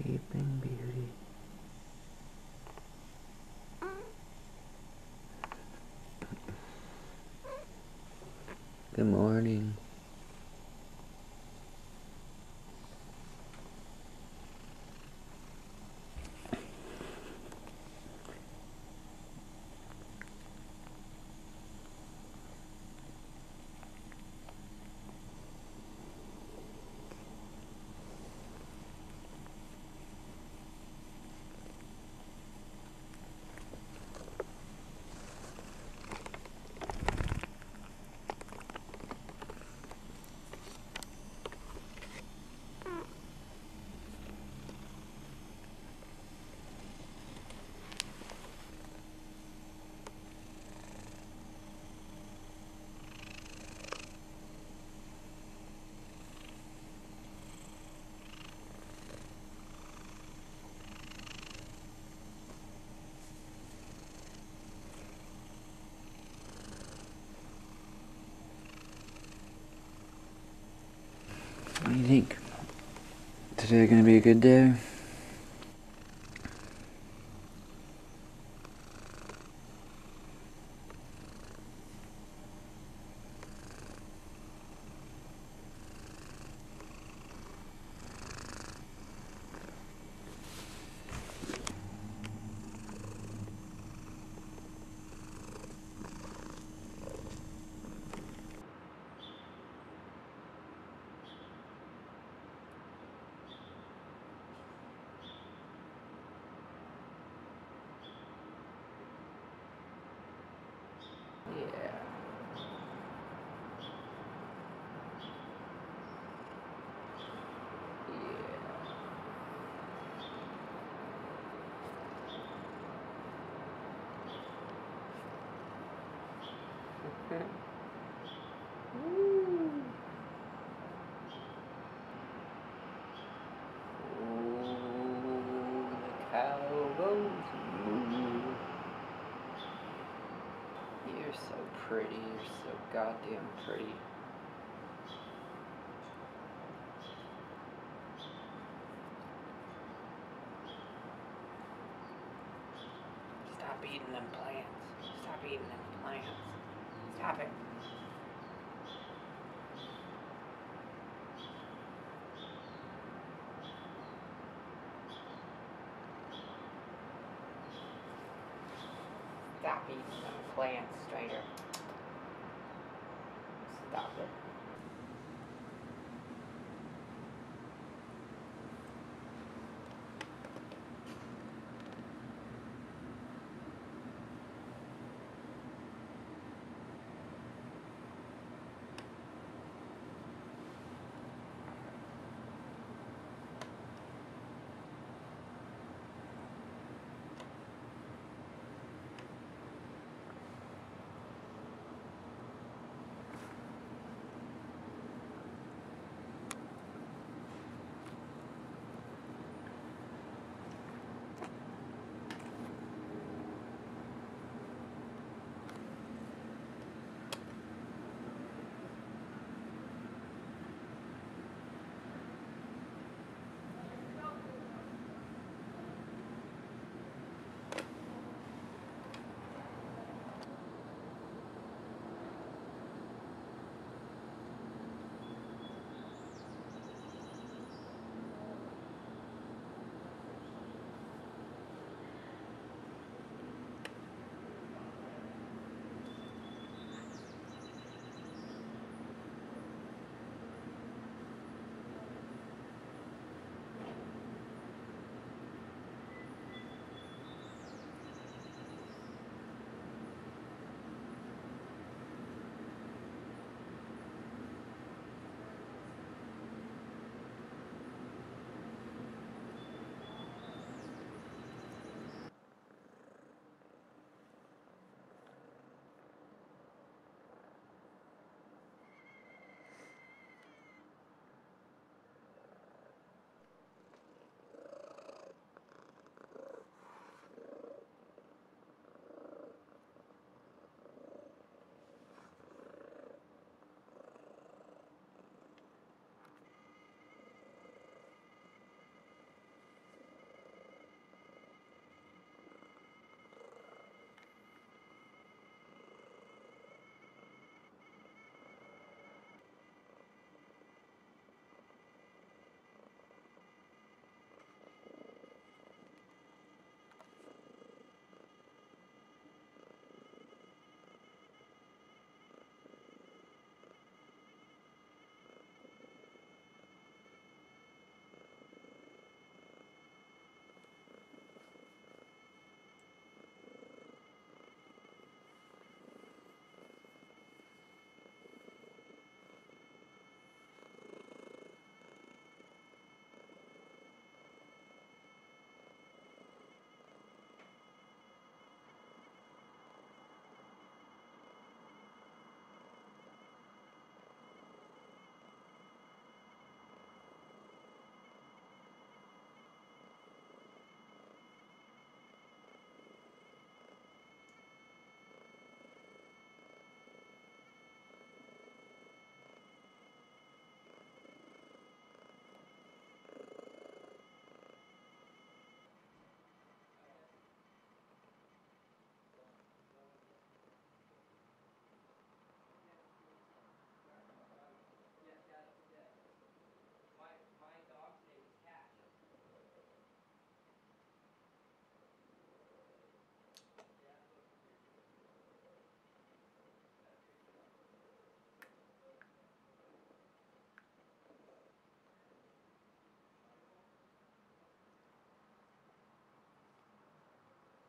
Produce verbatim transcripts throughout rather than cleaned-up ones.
Sleeping Beauty. Good morning. What do you think? Today gonna be a good day? Yeah. Yeah. Ooh. Ooh, the cow goes moo. You're so pretty. You're so goddamn pretty. Stop eating them plants. Stop eating them plants. Stop it. Stop eating them plants, Strider. Stop it.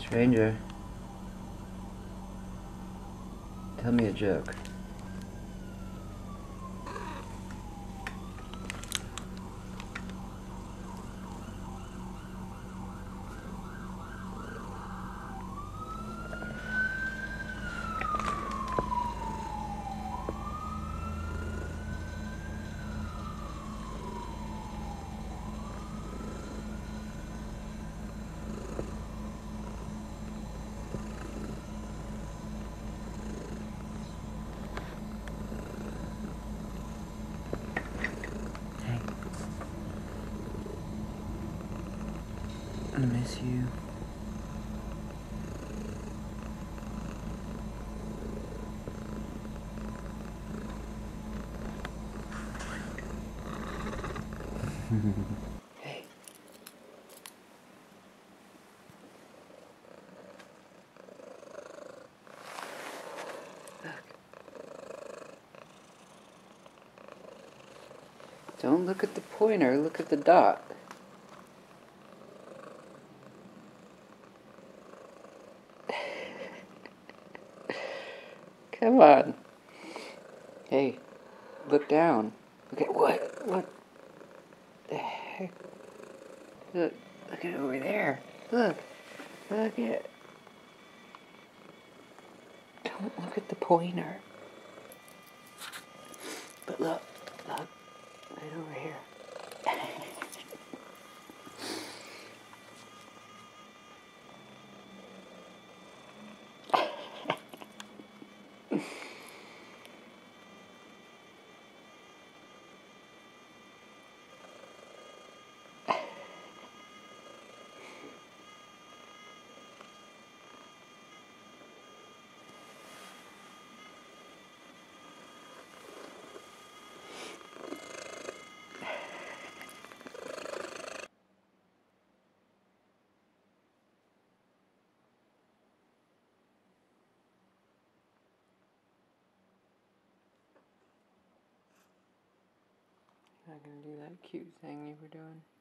Stranger, tell me a joke. Hey. I miss you. Hey. Look. Don't look at the pointer, look at the dot. Come on. Hey, look down. Look at what? What the heck? Look, look at over there. Look. Look at. Don't look at the pointer. But look, look. Right over here. Not gonna do that cute thing you were doing.